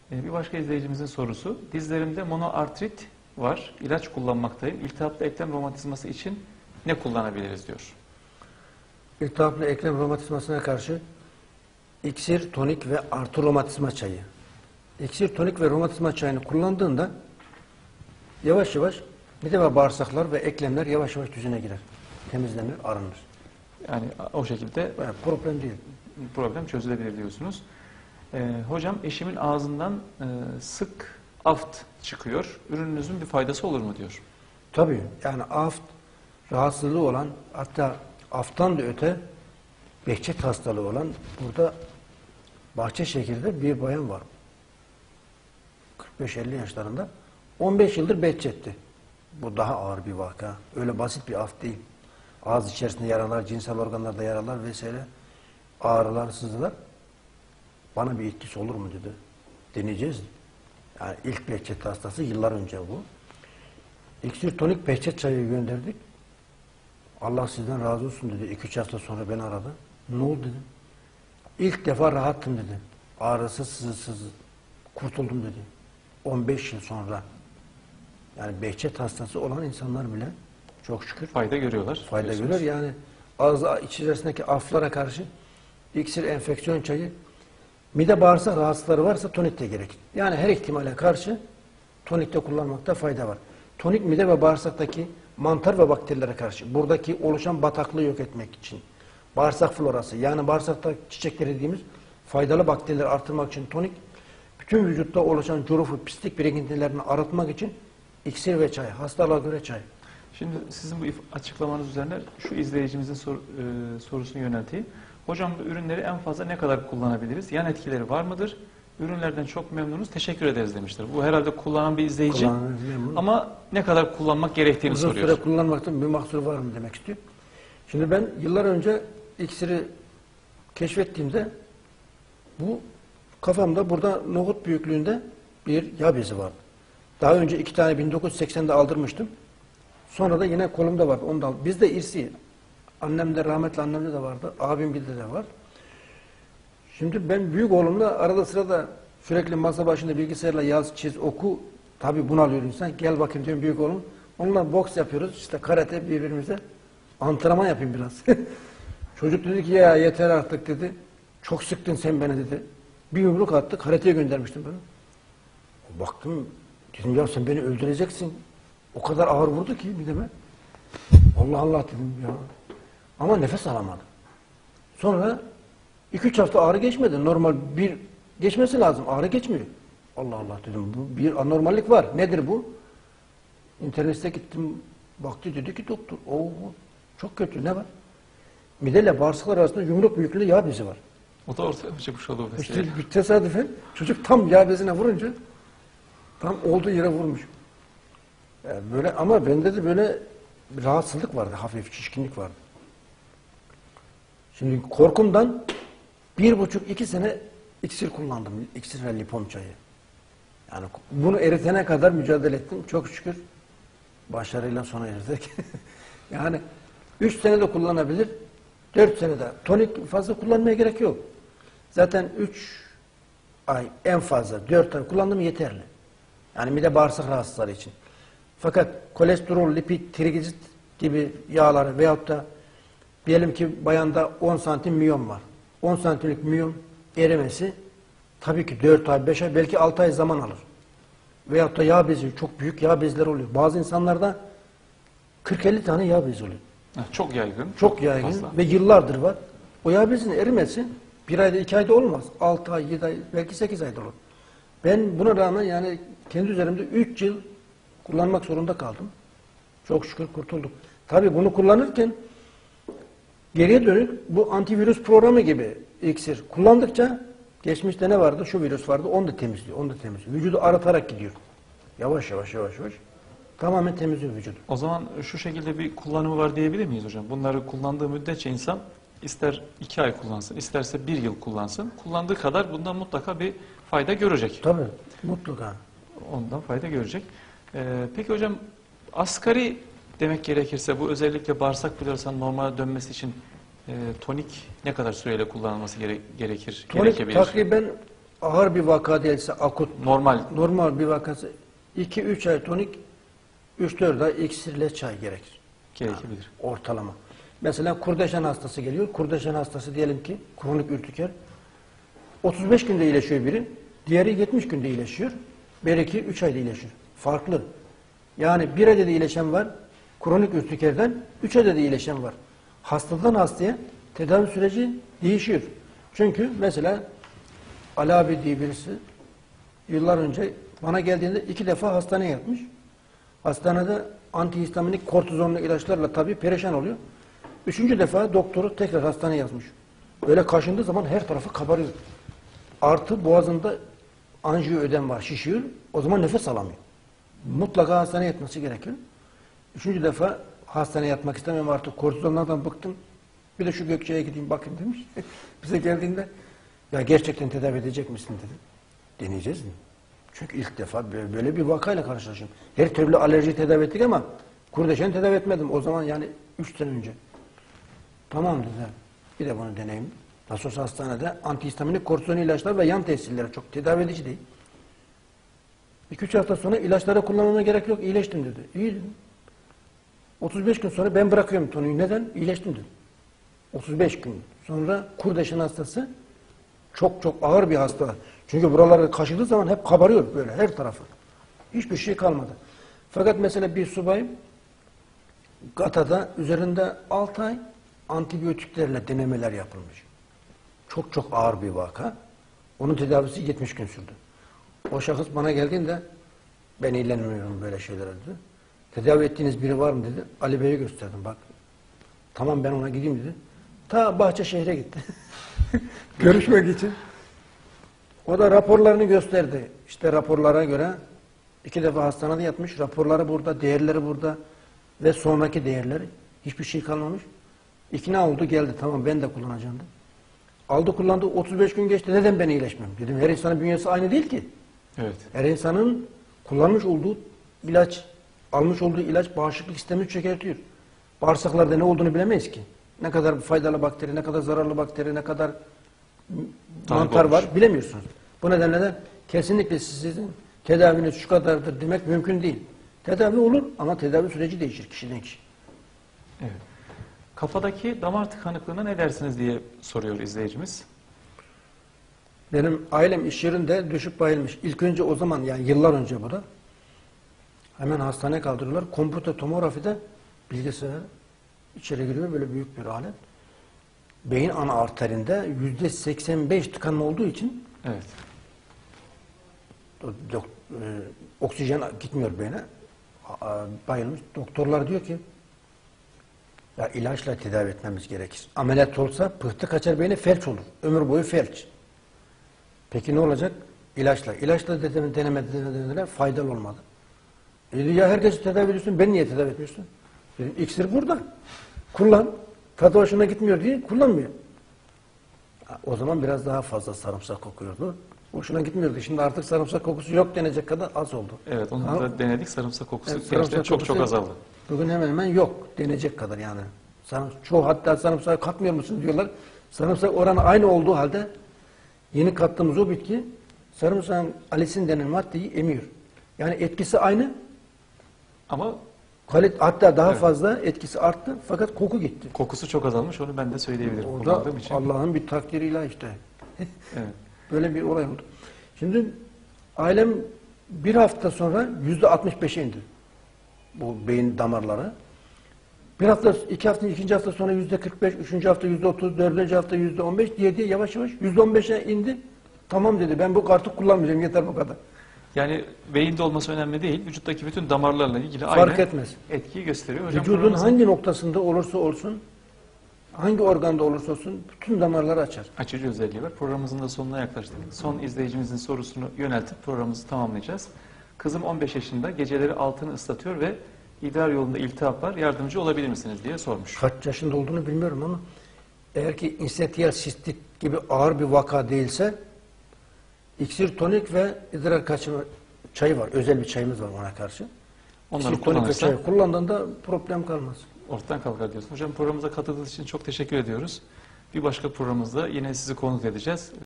Bir başka izleyicimizin sorusu. Dizlerimde monoartrit var. İlaç kullanmaktayım. İltihaplı eklem romatizması için ne kullanabiliriz diyor. İltihaplı eklem romatizmasına karşı iksir, tonik ve artı romatizma çayı. İksir, tonik ve romatizma çayını kullandığında yavaş yavaş mide ve bağırsaklar ve eklemler yavaş yavaş düzene girer. Temizlenir, arınır. Yani o şekilde Yani problem değil. problem çözülebilir diyorsunuz. Hocam eşimin ağzından sık aft çıkıyor. Ürününüzün bir faydası olur mu diyor. Tabii yani aft rahatsızlığı olan, hatta afttan da öte Behçet hastalığı olan burada Bahçeşehir'de bir bayan var. 45-50 yaşlarında. 15 yıldır Behçet'ti. Bu daha ağır bir vaka. Öyle basit bir aft değil. Ağız içerisinde yaralar, cinsel organlarda yaralar vesaire. Ağrılar, sızılar. Bana bir etkisi olur mu dedi. Deneyeceğiz. Yani ilk Behçet hastası yıllar önce bu. İksir tonik Behçet çayı gönderdik. Allah sizden razı olsun dedi. 2-3 hafta sonra beni aradı. Ne oldu dedim. İlk defa rahattım dedi. Ağrısız, sızısız kurtuldum dedi. 15 yıl sonra. Yani Behçet hastası olan insanlar bile çok şükür Fayda görüyorlar. fayda görüyor. Yani ağız içerisindeki aflara karşı iksir enfeksiyon çayı, mide bağırsak rahatsızları varsa tonik de gerekir. Yani her ihtimale karşı tonikte kullanmakta fayda var. Tonik mide ve bağırsaktaki mantar ve bakterilere karşı, buradaki oluşan bataklığı yok etmek için, bağırsak florası yani bağırsakta çiçekleri dediğimiz faydalı bakterileri artırmak için tonik, bütün vücutta oluşan curufu, pislik birikintilerini arıtmak için iksir ve çay, hastalığa göre çay. Şimdi sizin bu açıklamanız üzerine şu izleyicimizin sorusunu yönelteyim. Hocam bu ürünleri en fazla ne kadar kullanabiliriz? Yan etkileri var mıdır? Ürünlerden çok memnunuz. Teşekkür ederiz demiştir. Bu herhalde kullanan bir izleyici. Ama ne kadar kullanmak gerektiğini Uzun soruyor. süre kullanmakta bir mahsur var mı demek istiyor. Şimdi ben yıllar önce iksiri keşfettiğimde bu kafamda burada nohut büyüklüğünde bir yağ bezi vardı. Daha önce 2 tane 1980'de aldırmıştım. Sonra da yine kolumda vardı. Onu da aldım. Bizde irsi. Annemde, rahmetli annemde de vardı. Abimgilde de var. Şimdi ben büyük oğlumla arada sırada sürekli masa başında bilgisayarla yaz, çiz, oku. Tabii bunalıyor insan. Gel bakayım diyorum büyük oğlum. Onunla boks yapıyoruz. İşte karate birbirimize. Antrenman yapayım biraz. Çocuk dedi ki ya yeter artık dedi. Çok sıktın sen beni dedi. Bir yumruk attı. Karateye göndermiştim ben. Baktım. Dedim ya sen beni öldüreceksin. O kadar ağır vurdu ki mideme. Allah Allah dedim ya. Ama nefes alamadım. Sonra 2-3 hafta ağrı geçmedi. Normal bir geçmesi lazım. Ağrı geçmiyor. Allah Allah dedim. Bu bir anormallik var. Nedir bu? İnternete gittim. Baktı dedi ki doktor. Oo, çok kötü. Ne var? Mideyle bağırsaklar arasında yumruk büyüklüğünde yağ bezi var. O da ortaya çıkmış oldu. İşte bir tesadüfen çocuk tam yağ bezine vurunca tam olduğu yere vurmuş. Yani böyle ama bende de böyle bir rahatsızlık vardı. Hafif şişkinlik vardı. Şimdi korkumdan 1,5-2 sene iksir kullandım. İksir ve lipom çayı. Yani bunu eritene kadar mücadele ettim. Çok şükür başarıyla sona erdik. Yani 3 sene de kullanabilir. 4 sene de. Tonik fazla kullanmaya gerek yok. Zaten 3 ay en fazla 4 ay kullandım yeterli. Yani mide bağırsak rahatsızları için. Fakat kolesterol, lipid, triglisit gibi yağları veyahut da diyelim ki bayanda 10 santim miyom var. 10 santimlik miyom erimesi tabii ki 4 ay, 5 ay, belki 6 ay zaman alır. Veyahut da yağ bezi, çok büyük yağ bezleri oluyor. Bazı insanlarda 40-50 tane yağ bezi oluyor. Çok yaygın. Çok yaygın fazla. ve yıllardır var. O yağ bezinin erimesi 1 ayda 2 ayda olmaz. 6 ay, 7 ay, belki 8 ayda olur. Ben buna rağmen yani kendi üzerimde 3 yıl kullanmak zorunda kaldım. Çok şükür kurtulduk. Tabii bunu kullanırken geriye dönük bu antivirüs programı gibi iksir kullandıkça geçmişte ne vardı? Şu virüs vardı. Onu da temizliyor. Onu da temizliyor. Vücudu arıtarak gidiyor. Yavaş yavaş yavaş yavaş. Tamamen temizliyor vücudu. O zaman şu şekilde bir kullanımı var diyebilir miyiz hocam? Bunları kullandığı müddetçe insan ister 2 ay kullansın, isterse 1 yıl kullansın. Kullandığı kadar bundan mutlaka bir fayda görecek. Tabii. Mutlaka. Ondan fayda görecek. Peki hocam asgari demek gerekirse bu özellikle bağırsak florasanın normale dönmesi için tonik ne kadar süreyle kullanılması gerekir? Tonik takriben ağır bir vaka değilse akut, Normal bir vakası 2-3 ay tonik, 3-4 ay iksirle çay gerekir. gerekebilir. Ortalama. Mesela kurdeşen hastası geliyor. Kurdeşen hastası diyelim ki kronik ürtiker. 35 günde iyileşiyor biri. Diğeri 70 günde iyileşiyor. Belki 3 ayda iyileşiyor. Farklı. Yani bir ayda da iyileşen var. Kronik ürtikerden 3 ayda da iyileşen var. Hastadan hastaya tedavi süreci değişiyor. Çünkü mesela Ali abi diye birisi yıllar önce bana geldiğinde 2 defa hastaneye yatmış. Hastanede antihistaminik kortizonlu ilaçlarla tabii perişan oluyor. 3. defa doktoru tekrar hastaneye yazmış. Böyle kaşındığı zaman her tarafı kabarıyor. Artı boğazında anjiyo ödem var, şişiyor. O zaman nefes alamıyor. Mutlaka hastaneye yatması gerekiyor. 3. defa hastaneye yatmak istemiyorum artık. Kortizonlardan bıktım. Bir de şu Gökçe'ye gideyim bakayım demiş. Bize geldiğinde ya gerçekten tedavi edecek misin dedi. Deneyeceğiz mi? Çünkü ilk defa böyle bir vakayla karşılaşıyorum. Her türlü alerji tedavi ettik ama kurdeşen tedavi etmedim. O zaman yani 3 sene önce. Tamam dedi. Bir de bunu deneyim. Nasıl olsa hastanede antihistaminik kortizon ilaçlar ve yan tesirleri çok tedavi edici değil. 2-3 hafta sonra ilaçları kullanmama gerek yok. İyileştim dedi. İyi dedim. 35 gün sonra ben bırakıyorum tonuyu. Neden? İyileştim dedim. 35 gün sonra kurdeşen hastası çok ağır bir hasta. Çünkü buraları kaşıdığı zaman hep kabarıyor böyle her tarafı. Hiçbir şey kalmadı. Fakat mesela bir subay Gata'da üzerinde 6 ay antibiyotiklerle denemeler yapılmış. Çok ağır bir vaka. Onun tedavisi 70 gün sürdü. O şahıs bana geldiğinde ben ilgilenmiyorum böyle şeylere dedi. Tedavi ettiğiniz biri var mı dedi. Ali Bey'e gösterdim bak. Tamam ben ona gideyim dedi. Ta Bahçeşehir'e gitti. Görüşmek için. O da raporlarını gösterdi. İşte raporlara göre 2 defa hastanede yatmış. Raporları burada, değerleri burada ve sonraki değerleri. Hiçbir şey kalmamış. İkna oldu geldi. Tamam ben de kullanacağım dedi. Aldı kullandı. 35 gün geçti. Neden ben iyileşmem? Dedim her insanın bünyesi aynı değil ki. Evet. Her insanın kullanmış olduğu ilaç, almış olduğu ilaç bağışıklık sistemini çökertiyor. Bağırsaklarda ne olduğunu bilemeyiz ki. Ne kadar faydalı bakteri, ne kadar zararlı bakteri, ne kadar mantar var bilemiyorsunuz. Bu nedenle de kesinlikle sizin tedaviniz şu kadardır demek mümkün değil. Tedavi olur ama tedavi süreci değişir kişiden kişiye. Evet. Kafadaki damar tıkanıklığına ne dersiniz diye soruyor izleyicimiz. Benim ailem iş yerinde düşüp bayılmış. İlk önce o zaman yani yıllar önce bu da hemen hastaneye kaldırıyorlar. Kompüter tomografide bilgisayar içeri giriyor böyle büyük bir alet. Beyin ana arterinde %85 tıkanma olduğu için Evet. Oksijen gitmiyor beyne. Bayılmış. Doktorlar diyor ki ya ilaçla tedavi etmemiz gerekir. Ameliyat olsa pıhtı kaçar beyne felç olur. Ömür boyu felç. Peki ne olacak? İlaçla. İlaçla denemeler faydalı olmadı. Ya herkesi tedavi ediyorsun, ben niye tedavi etmiyorsun? Dedim, iksir burada. Kullan. Tadı hoşuna gitmiyor diye kullanmıyor. O zaman biraz daha fazla sarımsak kokuyordu. Hoşuna gitmiyordu. Şimdi artık sarımsak kokusu yok denecek kadar az oldu. Evet onu da denedik. Sarımsak kokusu Evet, gerçekten çok azaldı. Bugün hemen yok denecek kadar yani. Çoğu hatta sarımsağı katmıyor musun diyorlar. Sarımsak oranı aynı olduğu halde yeni kattığımız o bitki sarımsağın alisin denen maddeyi emiyor. Yani etkisi aynı Ama hatta daha fazla etkisi arttı fakat koku gitti. kokusu çok azalmış onu ben de söyleyebilirim. O da Kullandığım için. Allah'ın bir takdiriyle işte. Evet. Böyle bir olay oldu. Şimdi ailem bir hafta sonra %65'e indi. Bu beyin damarları. Bir hafta, 2 hafta, 2. hafta sonra %45, 3. hafta %30, 4. hafta %15 diye yavaş yavaş %15'e indi. Tamam dedi ben bu kartı kullanmayacağım yeter bu kadar. Yani beyinde olması önemli değil. Vücuttaki bütün damarlarla ilgili Fark aynı etmez. etkiyi gösteriyor. Hocam, Vücudun hangi noktasında olursa olsun, hangi organda olursa olsun bütün damarları açar. açıcı özelliği var. Programımızın da sonuna yaklaştık. Son izleyicimizin sorusunu yöneltip programımızı tamamlayacağız. Kızım 15 yaşında geceleri altını ıslatıyor ve idrar yolunda iltihap var. Yardımcı olabilir misiniz diye sormuş. Kaç yaşında olduğunu bilmiyorum ama eğer ki insetiyal sistit gibi ağır bir vaka değilse iksir tonik ve idrar kaçımı çayı var. Özel bir çayımız var ona karşı. Onları İksir tonik ve kullanırsa çayı kullandığında problem kalmaz. ortadan kalkar diyorsun. Hocam programımıza katıldığınız için çok teşekkür ediyoruz. Bir başka programımızda yine sizi konuk edeceğiz.